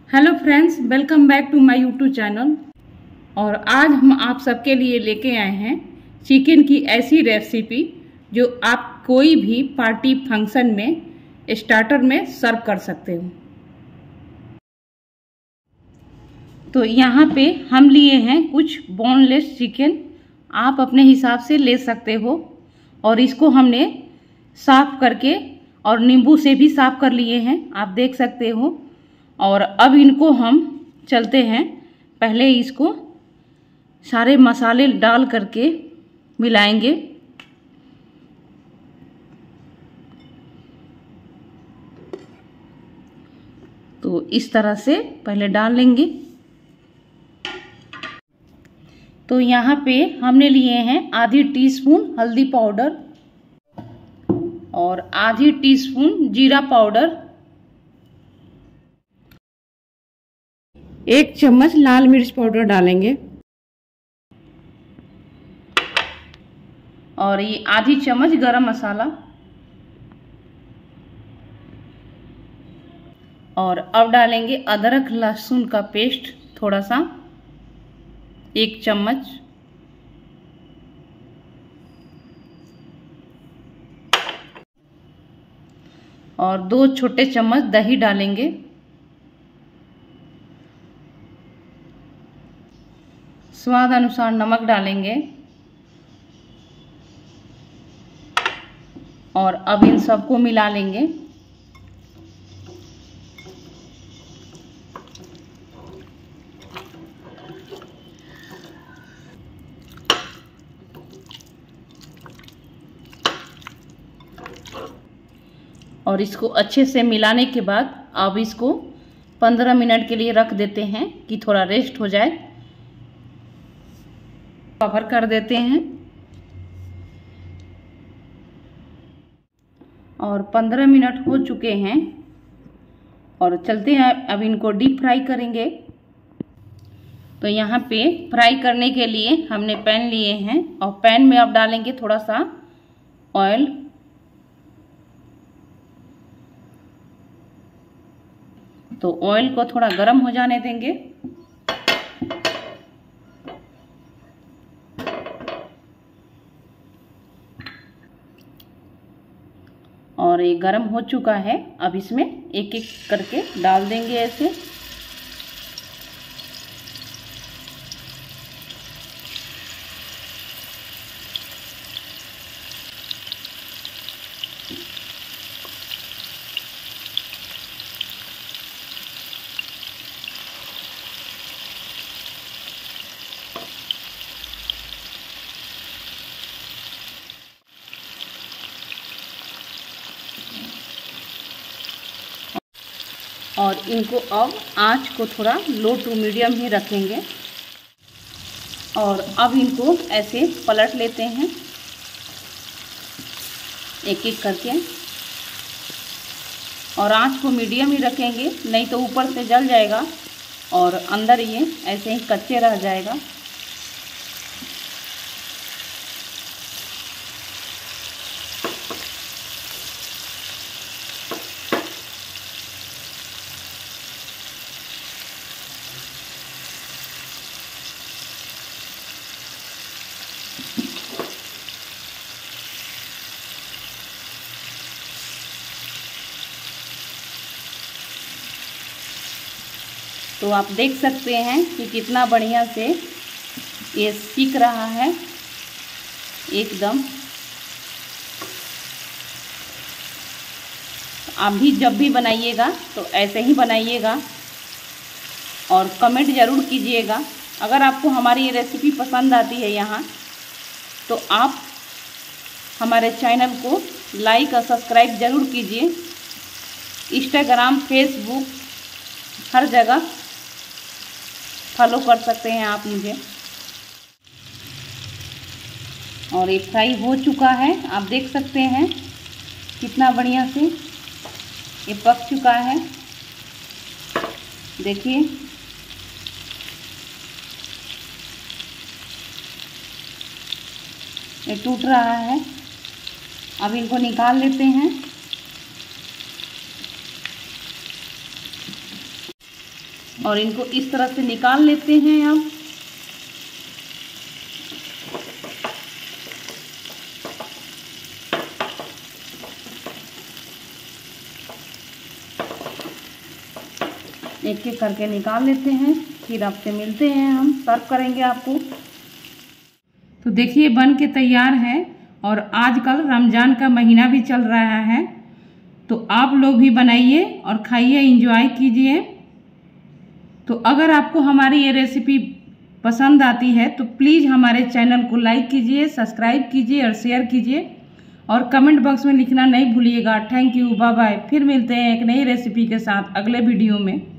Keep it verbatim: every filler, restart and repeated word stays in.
Hello friends, welcome back to my YouTube channel. और आज हम आप सबके लिए लेके आए हैं चिकन की ऐसी रेसिपी जो आप कोई भी पार्टी फंक्शन में स्टार्टर में सर्व कर सकते हो। तो यहाँ पे हम लिए हैं कुछ बोनलेस चिकन, आप अपने हिसाब से ले सकते हो। और इसको हमने साफ करके और नींबू से भी साफ कर लिए हैं, आप देख सकते हो। और अब इनको हम चलते हैं, पहले इसको सारे मसाले डाल करके मिलाएंगे। तो इस तरह से पहले डाल लेंगे। तो यहाँ पे हमने लिए हैं आधी टीस्पून हल्दी पाउडर और आधी टीस्पून जीरा पाउडर, एक चम्मच लाल मिर्च पाउडर डालेंगे और ये आधी चम्मच गरम मसाला। और अब डालेंगे अदरक लहसुन का पेस्ट थोड़ा सा, एक चम्मच। और दो छोटे चम्मच दही डालेंगे। स्वाद अनुसार नमक डालेंगे। और अब इन सबको मिला लेंगे। और इसको अच्छे से मिलाने के बाद अब इसको पंद्रह मिनट के लिए रख देते हैं कि थोड़ा रेस्ट हो जाए। कवर कर देते हैं और पंद्रह मिनट हो चुके हैं और चलते हैं अब इनको डीप फ्राई करेंगे। तो यहाँ पे फ्राई करने के लिए हमने पैन लिए हैं और पैन में अब डालेंगे थोड़ा सा ऑयल। तो ऑयल को थोड़ा गर्म हो जाने देंगे। और ये गरम हो चुका है, अब इसमें एक एक करके डाल देंगे ऐसे। और इनको अब आंच को थोड़ा लो टू मीडियम ही रखेंगे। और अब इनको ऐसे पलट लेते हैं एक एक करके। और आंच को मीडियम ही रखेंगे, नहीं तो ऊपर से जल जाएगा और अंदर ये ऐसे ही कच्चे रह जाएगा। तो आप देख सकते हैं कि कितना बढ़िया से ये सीख रहा है एकदम। आप भी जब भी बनाइएगा तो ऐसे ही बनाइएगा और कमेंट ज़रूर कीजिएगा। अगर आपको हमारी ये रेसिपी पसंद आती है यहाँ, तो आप हमारे चैनल को लाइक और सब्सक्राइब ज़रूर कीजिए। इंस्टाग्राम, फेसबुक, हर जगह फॉलो कर सकते हैं आप मुझे। और ये फ्राई हो चुका है, आप देख सकते हैं कितना बढ़िया से ये पक चुका है। देखिए ये टूट रहा है। अब इनको निकाल लेते हैं। और इनको इस तरह से निकाल लेते हैं अब। एक एक करके निकाल लेते हैं, फिर आपसे मिलते हैं, हम सर्व करेंगे आपको। तो देखिए बन के तैयार है। और आजकल रमज़ान का महीना भी चल रहा है, तो आप लोग भी बनाइए और खाइए, एंजॉय कीजिए। तो अगर आपको हमारी ये रेसिपी पसंद आती है तो प्लीज़ हमारे चैनल को लाइक कीजिए, सब्सक्राइब कीजिए और शेयर कीजिए, और कमेंट बॉक्स में लिखना नहीं भूलिएगा। Thank you, bye bye. फिर मिलते हैं एक नई रेसिपी के साथ अगले वीडियो में।